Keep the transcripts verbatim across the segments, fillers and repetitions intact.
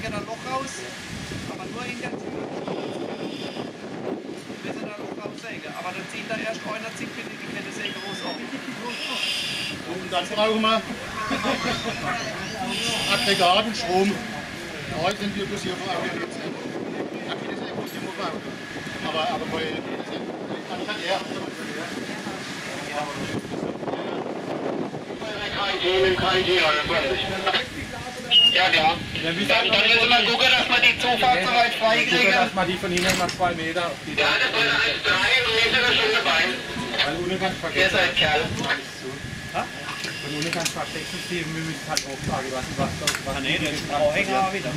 sägen ein Loch raus, aber nur in der Tür. Wir müssen ein Loch raussägen, aber dann zieht da erst einer, zieht bitte die Kettensäge raus auf. Und dann brauchen wir Aggregat und Strom. Heute sind wir bloß hier vor Augen jetzt. Ja, das ist ja bloß hier vor Augen. Aber, aber bei, man kann eher. Kein Team, kein Team, neunundzwanzig. Ja, klar. Dann, dann müssen wir gucken, dass wir die Zufahrt so weit freikriegen. Dass man die von Ihnen mal zwei Meter. Die ja, das würde eins Komma drei und wir sind schon dabei. Weil ohne ganz vergessen. Ihr seid Kerl. Und ohne ganz vergessen, wir müssen halt auch fragen, was was was. Ah, nee, das brauche ich auch wieder.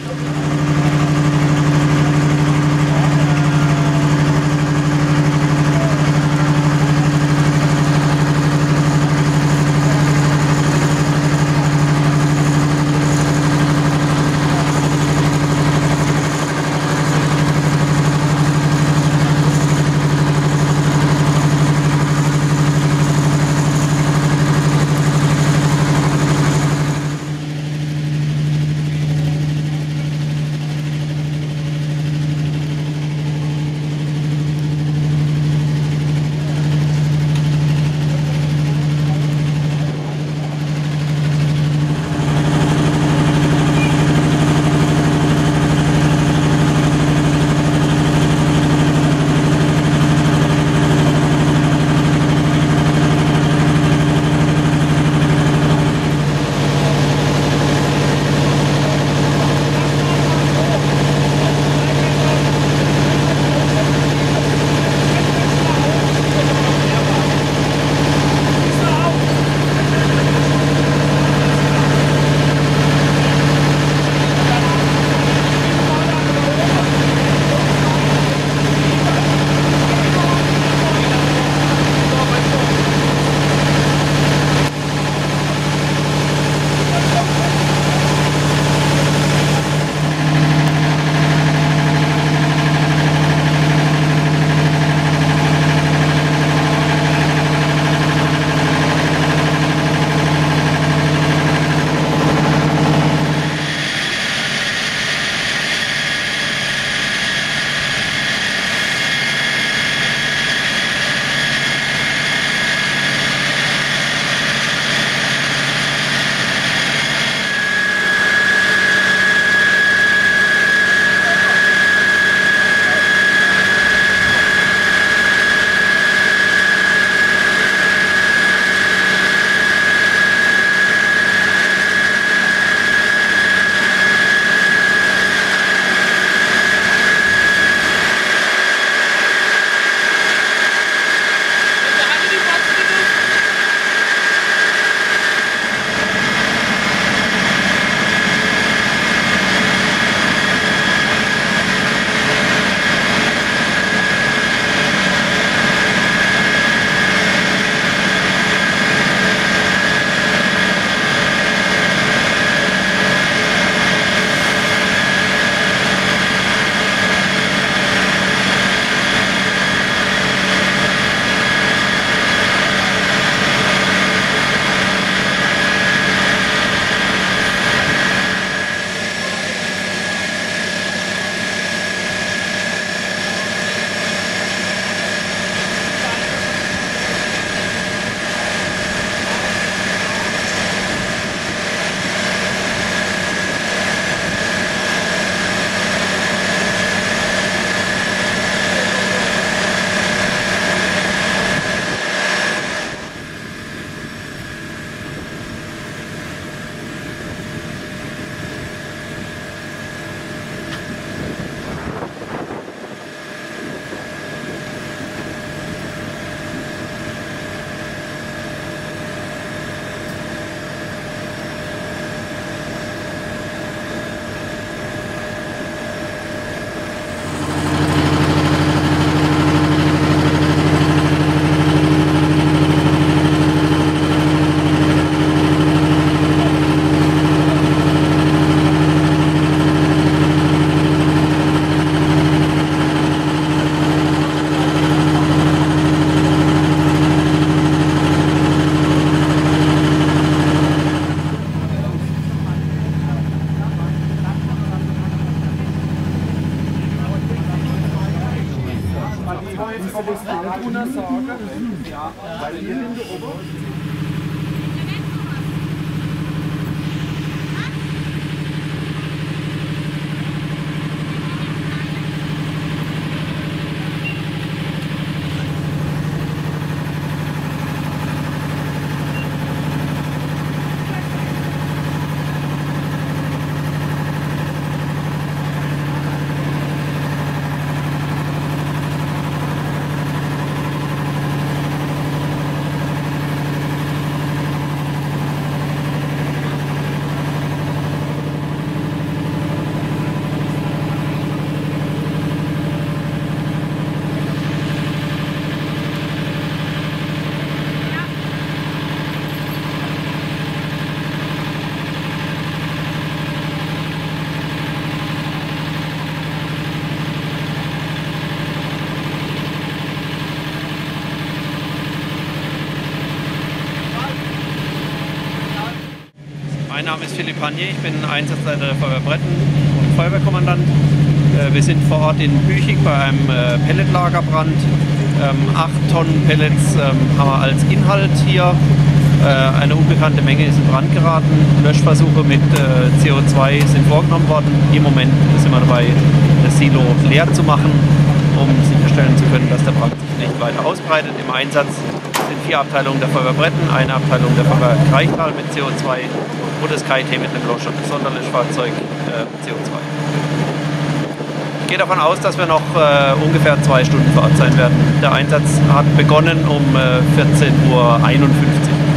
Mein Name ist Philipp Panier, ich bin Einsatzleiter der Feuerwehr Bretten und Feuerwehrkommandant. Wir sind vor Ort in Büching bei einem Pelletlagerbrand. Acht Tonnen Pellets haben wir als Inhalt hier. Eine unbekannte Menge ist in Brand geraten. Löschversuche mit C O zwei sind vorgenommen worden. Im Moment sind wir dabei, das Silo leer zu machen, um sicherstellen zu können, dass der Brand sich nicht weiter ausbreitet. Im Einsatz sind vier Abteilungen der Feuerwehr Bretten, eine Abteilung der Feuerwehr Kraichtal mit C O zwei und das K I T mit einem Sonderlöschfahrzeug äh, C O zwei. Ich gehe davon aus, dass wir noch äh, ungefähr zwei Stunden vor Ort sein werden. Der Einsatz hat begonnen um äh, vierzehn Uhr einundfünfzig.